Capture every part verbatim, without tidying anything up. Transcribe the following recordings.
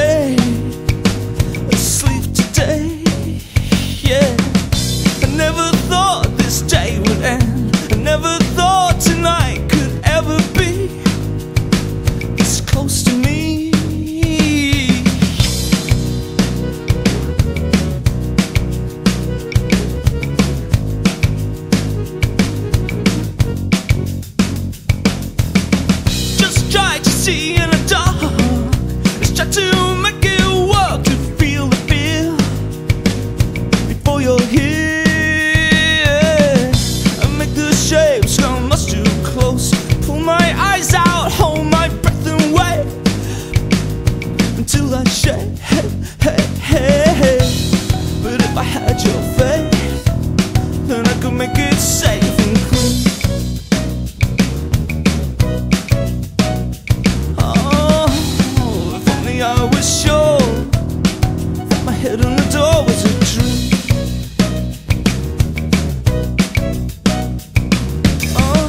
stay asleep today. Yeah, I never thought this day would end. I never thought tonight could ever be this close to me. Just try to see in the dark. Let's try to make it work, to feel the fear before you're here. And make the shapes come much too close. Pull my eyes out, hold my breath and wait until I shake. Hey, hey, hey, hey. But if I had your faith, then I could make it safe and clean. I was sure that my head on the door was a dream. Oh,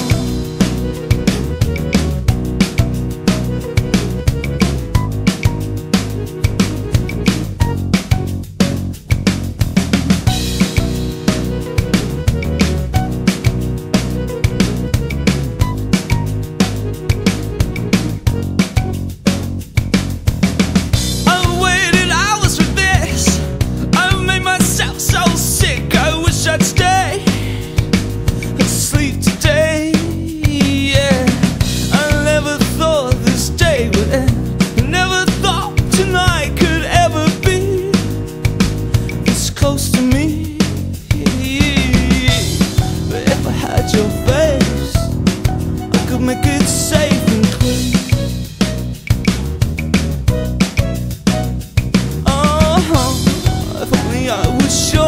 I'd stay asleep today. Yeah, I never thought this day would end. I never thought tonight could ever be this close to me. But if I had your face, I could make it safe and clean. Oh, if only I was sure